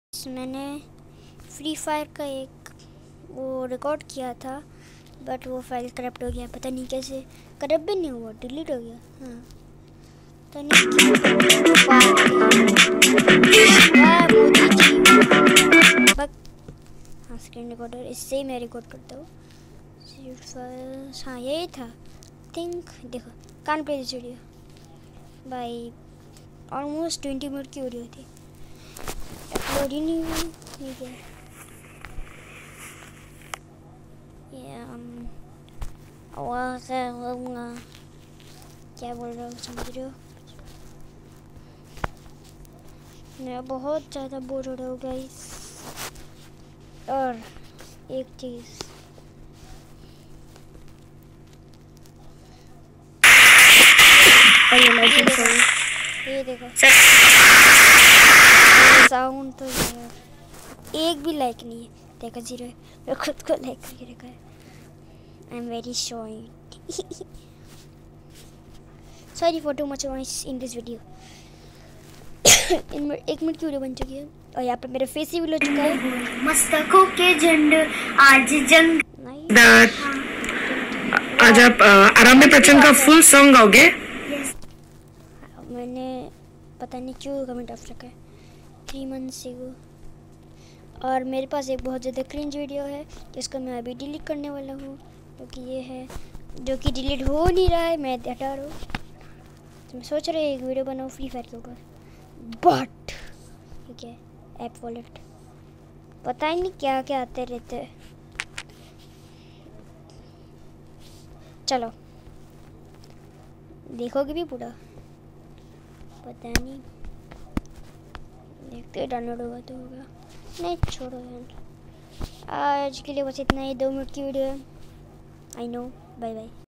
मैंने free fire का एक वो रिकॉर्ड किया था, बट वो फाइल करप्ट हो गया। पता नहीं कैसे, करप्ट भी नहीं हुआ, डिलीट हो गया। हाँ तो नहीं मोदी जी बक। हाँ स्क्रीन रिकॉर्डर, इससे ही मैं रिकॉर्ड करता हूँ। हाँ यही था थिंक। देखो can play this video by almost 20 minute की वीडियो थी, अपलोड ही नहीं हुई। ठीक है क्या बोल रहा हूँ समझ रहे हो? मैं बहुत ज़्यादा बोर हो रहा हूँ गाइस। और एक चीज़ ये देखो साउंड तो यार एक भी लाइक नहीं है। देखो जीरो है, मैं खुद को लाइक करके रखा है। I am very sorry for too much noise in this video. In 1 minute की वीडियो बन चुकी है और यहाँ पे मेरा फेस ही भी हो चुका है। मस्तकों के झंड आज जंग। आज आप आराम बच्चन का फुल सॉन्ग गाओगे? मैंने पता नहीं क्यों कमेंट ऑफ रखा है 3 मंथ से वो। और मेरे पास एक बहुत ज़्यादा क्रिंज वीडियो है जिसको मैं अभी डिलीट करने वाला हूँ, क्योंकि ये है जो कि डिलीट हो नहीं रहा है, मैं हटा रहा हूँ। तो मैं सोच रहा हूँ एक वीडियो बनाऊँ फ्री फायर के ऊपर, बट ठीक है ऐप वॉलेट पता ही नहीं क्या क्या आते रहते हैं। चलो देखोगे भी पूरा, पता नहीं, देखते डाउनलोड होगा तो होगा, नहीं छोड़ो यार। आज के लिए बस इतना ही, 2 मिनट की वीडियो है। I know, bye bye.